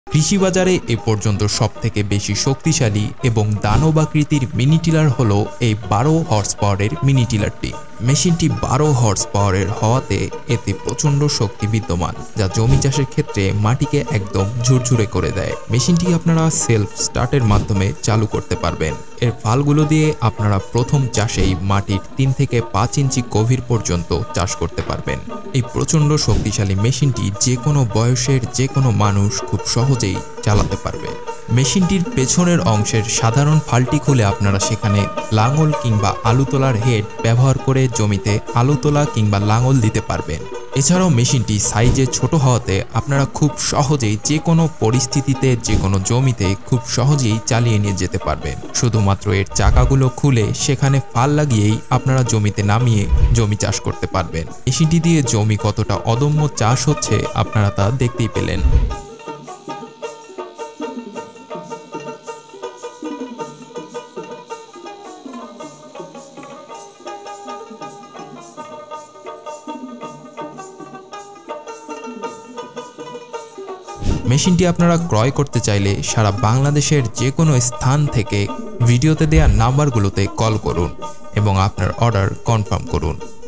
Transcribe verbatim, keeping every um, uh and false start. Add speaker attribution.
Speaker 1: কৃষি বাজারে এ পর্যন্ত সবথেকে বেশি শক্তিশালী এবং দানবাকৃতির মিনি টিলার হলো এই বারো হর্স পাওয়ারের মিনি টিলারটি। মেশিনটি বারো হর্স পাওয়ারের হওয়াতে এতে প্রচণ্ড শক্তি বিদ্যমান, যা জমি চাষের ক্ষেত্রে মাটিকে একদম ঝুরঝুরে করে দেয়। মেশিনটি আপনারা সেলফ স্টার্টের মাধ্যমে চালু করতে পারবেন। এর ফালগুলো দিয়ে আপনারা প্রথম চাষেই মাটির তিন থেকে পাঁচ ইঞ্চি গভীর পর্যন্ত চাষ করতে পারবেন। এই প্রচণ্ড শক্তিশালী মেশিনটি যে কোনো বয়সের যে কোনো মানুষ খুব সহজেই চালাতে পারবে। মেশিনটির পেছনের অংশের সাধারণ ফালটি খুলে আপনারা সেখানে লাঙল কিংবা আলু তোলার হেড ব্যবহার করে জমিতে আলু তোলা কিংবা লাঙল দিতে পারবেন। এছাড়াও মেশিনটি সাইজে ছোট হওয়াতে আপনারা খুব সহজেই যে কোনো পরিস্থিতিতে যে কোনো জমিতে খুব সহজেই চালিয়ে নিয়ে যেতে পারবেন। শুধুমাত্র এর চাকাগুলো খুলে সেখানে ফাল লাগিয়েই আপনারা জমিতে নামিয়ে জমি চাষ করতে পারবেন। মেশিনটি দিয়ে জমি কতটা অদম্য চাষ হচ্ছে আপনারা তা দেখতেই পেলেন। মেশিনটি আপনারা ক্রয় করতে চাইলে সারা বাংলাদেশের যে কোনো স্থান থেকে ভিডিওতে দেওয়া নাম্বারগুলোতে কল করুন এবং আপনার অর্ডার কনফার্ম করুন।